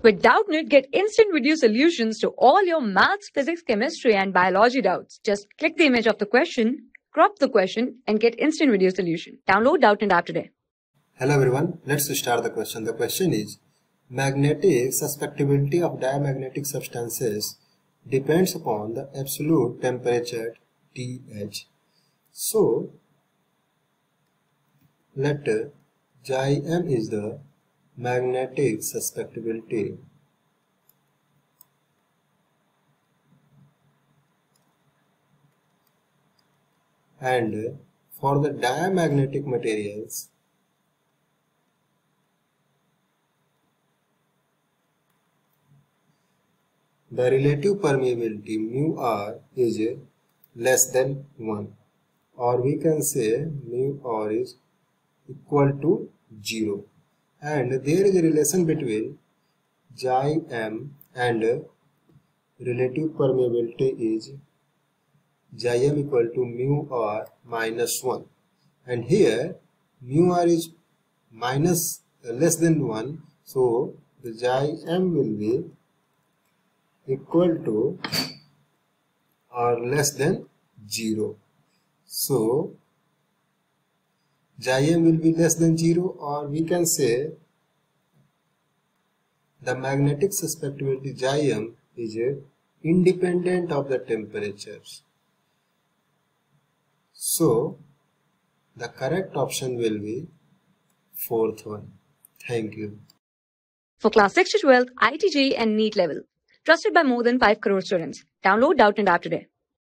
With Doubtnut, get instant video solutions to all your maths, physics, chemistry, and biology doubts. Just click the image of the question, crop the question, and get instant video solution. Download Doubtnut app today. Hello everyone, let's start the question. The question is, magnetic susceptibility of diamagnetic substances depends upon the absolute temperature TH. So, let Xi m is the magnetic susceptibility and for the diamagnetic materials the relative permeability mu r is less than 1, or we can say mu r is equal to 0, and there is a relation between Xi m and relative permeability is Xi m equal to mu r minus 1, and here mu r is less than 1, so the Xi m will be equal to or less than 0. So Xi m will be less than 0, or we can say the magnetic susceptibility Xi m is independent of the temperatures. So the correct option will be fourth one. Thank you. For class 6 to 12, IIT JEE and NEET level. Trusted by more than 5 crore students. Download Doubtnut app today.